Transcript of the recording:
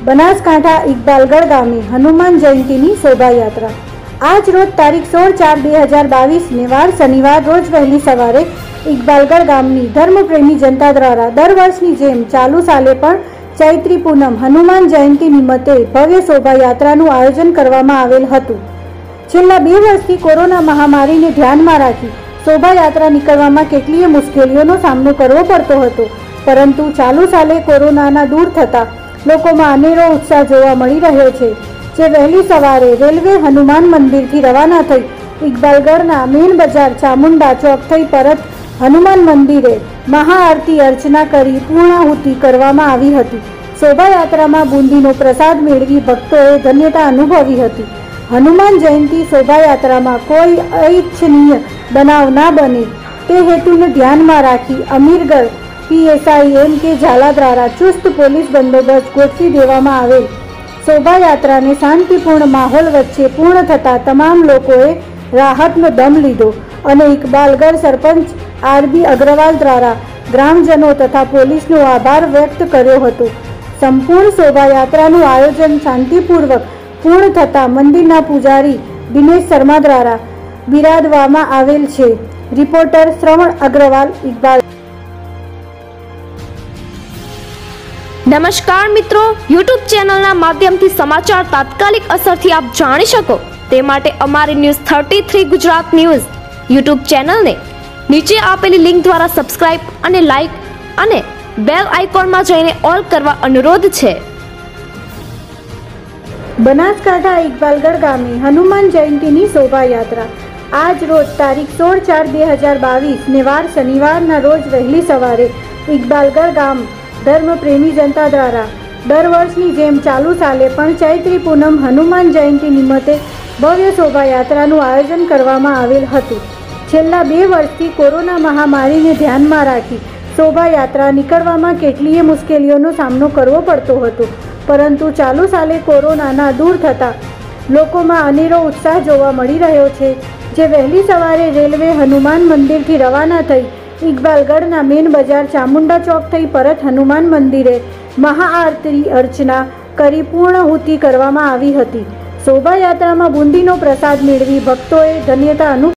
બનાસકાંઠા ઇકબાલગઢ ગામે હનુમાન જયંતીની શોભાયાત્રા। આજ રોજ તારીખ 16/4/2022 વાર શનિવાર રોજ વહેલી સવારે ઇકબાલગઢ ગામની ધર્મપ્રેમી જનતા દ્વારા દર વર્ષની જેમ ચાલુ સાલે પણ ચૈત્રી પૂનમ હનુમાન જયંતી નિમિત્તે ભવ્ય શોભાયાત્રાનું આયોજન કરવામાં આવેલ હતું। છેલ્લા 2 વર્ષથી કોરોના મહામારીને ધ્યાનમાં રાખી શોભાયાત્રા નીકળવામાં કેટલીય મુશ્કેલીઓનો સામનો કરવો પડતો હતો, પરંતુ ચાલુ સાલે કોરોનાના દૂર થતા લોકોમાં અનેરો ઉત્સાહ જોવા મળી રહ્યો છે, જે વહેલી સવારે રેલવે હનુમાન મંદિરથી રવાના થઈ ઇકબાલગઢના મેન બજાર ચામુંડા ચોક થઈ પરત હનુમાન મંદિરે મહાઆરતી અર્ચના કરી પૂર્ણાહુતિ કરવામાં આવી હતી। શોભાયાત્રામાં બુંદીનો પ્રસાદ મેળવી ભક્તોએ ધન્યતા અનુભવી હતી। હનુમાન જયંતી શોભાયાત્રામાં કોઈ અનિચ્છનીય બનાવ ના બને તે હેતુને ધ્યાનમાં રાખી અમીરગઢ પીએસઆઈ એમ કે ઝાલા દ્વારા ચુસ્ત પોલીસ બંદોબસ્ત ગોઠવી દેવામાં આવેલ। શોભાયાત્રાને શાંતિપૂર્ણ માહોલ વચ્ચે પૂર્ણ થતાં તમામ લોકોએ રાહતનો દમ લીધો અને ઇકબાલગઢ સરપંચ આરબી અગ્રવાલ દ્વારા ગ્રામજનો તથા પોલીસનો આભાર વ્યક્ત કર્યો હતો। સંપૂર્ણ શોભાયાત્રાનું આયોજન શાંતિપૂર્વક પૂર્ણ થતાં મંદિરના પૂજારી દિનેશ શર્મા દ્વારા બિરાદવામાં આવેલ છે। રિપોર્ટર શ્રવણ અગ્રવાલ, ઇકબાલ। નમસ્કાર મિત્રો, યુટ્યુબ ચેનલના માધ્યમથી સમાચાર તાત્કાલિક અસરથી આપ જાણી શકો તે માટે અમારી ન્યૂઝ 33 ગુજરાત ન્યૂઝ યુટ્યુબ ચેનલને નીચે આપેલી લિંક દ્વારા સબસ્ક્રાઇબ અને લાઇક અને બેલ આઇકોનમાં જઈને ઓલ કરવા અનુરોધ છે। બનાસકાંઠા ઇકબાલગઢ ગામે હનુમાન જયંતીની શોભાયાત્રા। આજ રોજ તારીખ 16/4/2022 વાર શનિવારના રોજ વહેલી સવારે ઇકબાલગઢ ગામ ધર્મપ્રેમી જનતા દ્વારા દર વર્ષની જેમ ચાલુ સાલે પણ ચૈત્રી પૂનમ હનુમાન જયંતી નિમિત્તે ભવ્ય શોભાયાત્રાનું આયોજન કરવામાં આવેલ હતું। છેલ્લા 2 વર્ષથી કોરોના મહામારીને ધ્યાનમાં રાખી શોભાયાત્રા નીકળવામાં કેટલીય મુશ્કેલીઓનો સામનો કરવો પડતો હતો, પરંતુ ચાલુ સાલે કોરોનાના દૂર થતાં લોકોમાં અનેરો ઉત્સાહ જોવા મળી રહ્યો છે, જે વહેલી સવારે રેલવે હનુમાન મંદિરથી રવાના થઈ ઇકબાલગઢના મેન બજાર ચામુંડા ચોક થઈ પરત હનુમાન મંદિરે મહાઆરતી અર્ચના કરી પૂર્ણાહુતિ કરવામાં આવી હતી। શોભાયાત્રામાં બુંદીનો પ્રસાદ મેળવી ભક્તોએ ધન્યતા